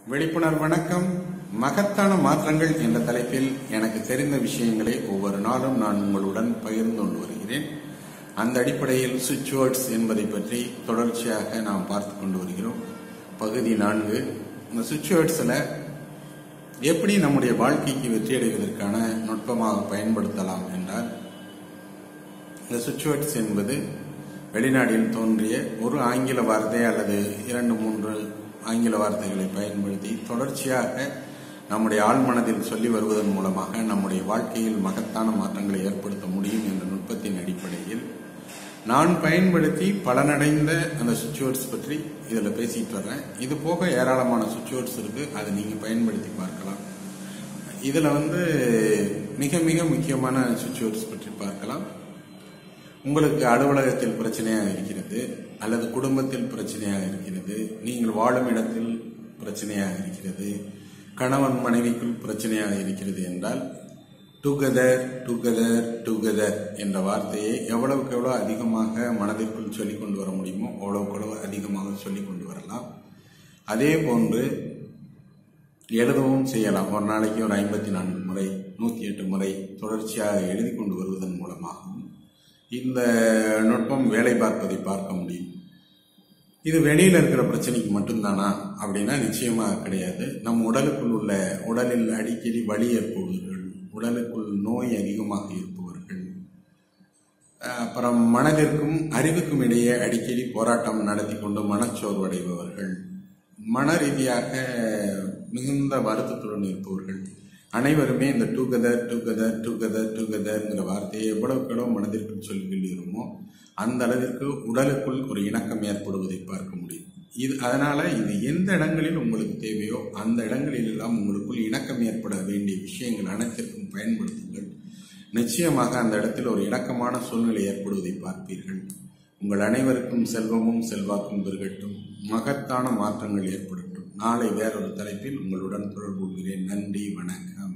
விழிப்புணர்வு வணக்கம். மகத்தான மாற்றங்கள் என்ற தலைப்பில் எனக்கு தெரிந்த விஷயங்களை ஒவ்வொரு நாளும் நான் உங்களுடன் பகிர்ந்து கொண்டு வருகிறேன். அந்த அடிப்படையில் சுவிட்ச் வேர்ட்ஸ் என்பதை பற்றி தொடர்ச்சியாக நாம் பார்த்து கொண்டு வருகிறோம். பகுதி 4. இந்த சுவிட்ச் வேர்ட்ஸில் எப்படி நம்முடைய வாழ்க்கைக்கு வெற்றியடைவதற்கான நுட்பமாக பயன்படுத்தலாம் என்றால், இந்த சுவிட்ச் வேர்ட்ஸ் என்பது வெளிநாட்டில் தோன்றிய ஒரு ஆங்கில வார்த்தை அல்லது 2-3 ஆங்கில வார்த்தைகளை பயன்படுத்தி தொடர்ச்சியாக நம்முடைய ஆழ்மனதில் சொல்லி வருவதன் மூலமாக நம்முடைய வாழ்க்கையில் மகத்தான மாற்றங்களை ஏற்படுத்த முடியும் என்ற நுட்பத்தின் அடிப்படையில் நான் பயன்படுத்தி பலனடைந்த அந்த சுவிட்ச் வேர்ட்ஸ் பற்றி இதில் பேசிட்டு வர்றேன். இது போக ஏராளமான சுவிட்ச் வேர்ட்ஸ் இருக்கு, அதை நீங்க பயன்படுத்தி பார்க்கலாம். இதுல மிக மிக முக்கியமான சுவிட்ச் வேர்ட்ஸ் பற்றி பார்க்கலாம். உங்களுக்கு அலுவலகத்தில் பிரச்சனையாக இருக்கிறது, அல்லது குடும்பத்தில் பிரச்சனையாக இருக்கிறது, நீங்கள் வாழும் இடத்தில் பிரச்சனையாக இருக்கிறது, கணவன் மனைவிக்குள் பிரச்சனையாக இருக்கிறது என்றால் டுகெதர் டுகெதர் டுகெதர் என்ற வார்த்தையை எவ்வளவுக்கு எவ்வளவு அதிகமாக மனதிற்குள் சொல்லிக் கொண்டு வர முடியுமோ அவ்வளவுக்கு எவ்வளவு அதிகமாக சொல்லிக் கொண்டு வரலாம். அதே போன்று எழுதவும் செய்யலாம். ஒரு நாளைக்கு ஒரு 54 முறை 108 முறை தொடர்ச்சியாக எழுதி கொண்டு வருவதன் மூலமாகவும் இந்த நுட்பம் வேலை பார்ப்பதை பார்க்க முடியும். இது வெளியில இருக்கிற பிரச்சனைக்கு மட்டும்தானா அப்படின்னா நிச்சயமாக கிடையாது. நம் உடலில் அடிக்கடி வலி ஏற்படுபவர்கள், உடலுக்குள் நோய் அதிகமாக இருப்பவர்கள், அப்புறம் மனதிற்கும் அறிவுக்கும் இடையே அடிக்கடி போராட்டம் நடத்தி கொண்டு மனச்சோர்வடைபவர்கள், மன ரீதியாக மிகுந்த வருத்தத்துடன் இருப்பவர்கள் அனைவருமே இந்த டுகெதர் டுகெதர் டுகெதர் டுகெதர்ங்கிற வார்த்தையை எவ்வளவு மனதிற்குள் சொல்லிக்கொள்கிறோமோ அந்த அளவிற்கு உடலுக்குள் ஒரு இணக்கம் ஏற்படுவதை பார்க்க முடியும். அதனால இது எந்த இடங்களில் உங்களுக்கு தேவையோ அந்த இடங்களில் எல்லாம் உங்களுக்குள் இணக்கம் ஏற்பட வேண்டிய விஷயங்கள் அனைத்திற்கும் பயன்படுத்துங்கள். நிச்சயமாக அந்த இடத்தில் ஒரு இணக்கமான சூழ்நிலை ஏற்படுவதை பார்ப்பீர்கள். உங்கள் அனைவருக்கும் செல்வமும் செல்வாக்கும் பெருகட்டும், மகத்தான மாற்றங்கள் ஏற்படட்டும். நாளை வேறொரு தலைப்பில் உங்களுடன் தொடர்பு கொள்கிறேன். நன்றி, வணக்கம்.